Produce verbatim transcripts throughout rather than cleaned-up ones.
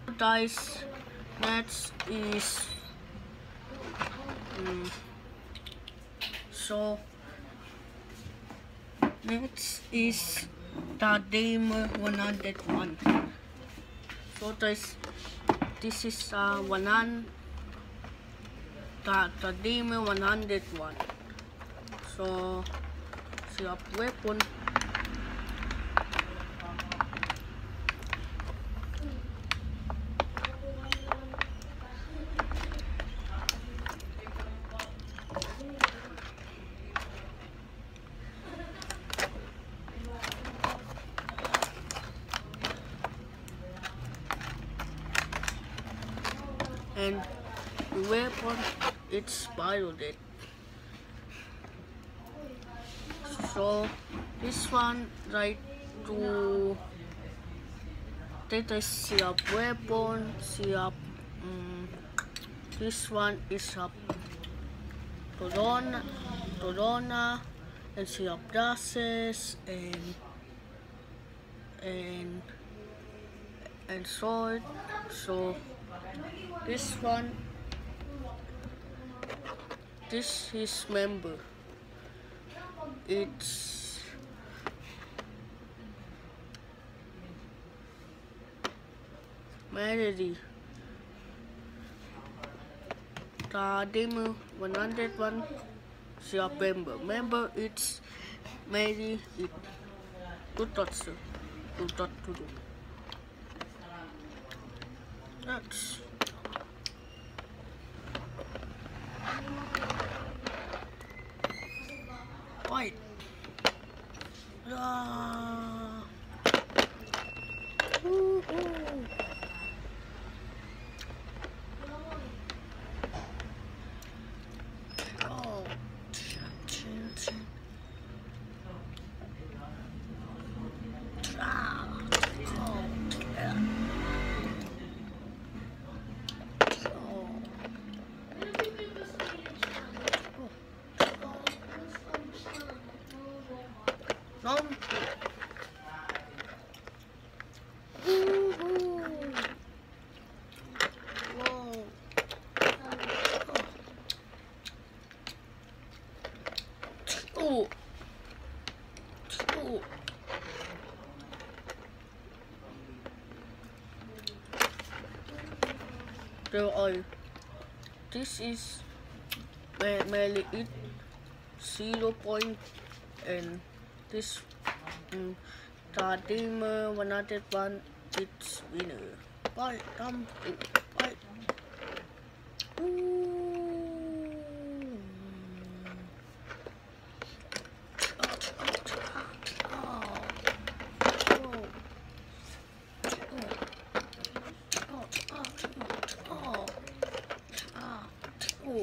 Dice next is um, so next is the Damer one hundred one. So this this is uh, one hundred the, the Damer one hundred one. So see up weapon. And the weapon, it's Biodet. So this one right to that is see up weapon, see up um, this one is up Torona, Torona and see up dashes and and and sword. So this one, this is member. It's Melody. The demo one hundred one is your member. Member, it's Mary. It good touch. Good touch to do. That's white. Ah. Ooh, ooh. Oh. Chin, chin. Ah. Oh. Yeah. No. Woohoo. Whoa. Oh. Oh. There are. This is merely it zero point and this um, the Damer one hundred one it's winner. Bye, come, bye. Ooh. Oh.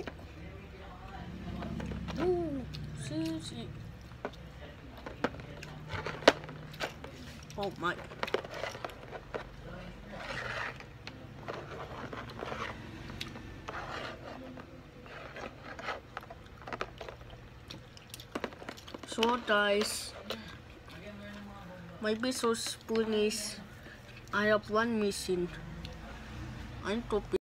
Ooh, see, see. Oh my. So guys, my best spoon is I have one missing. I'm copy.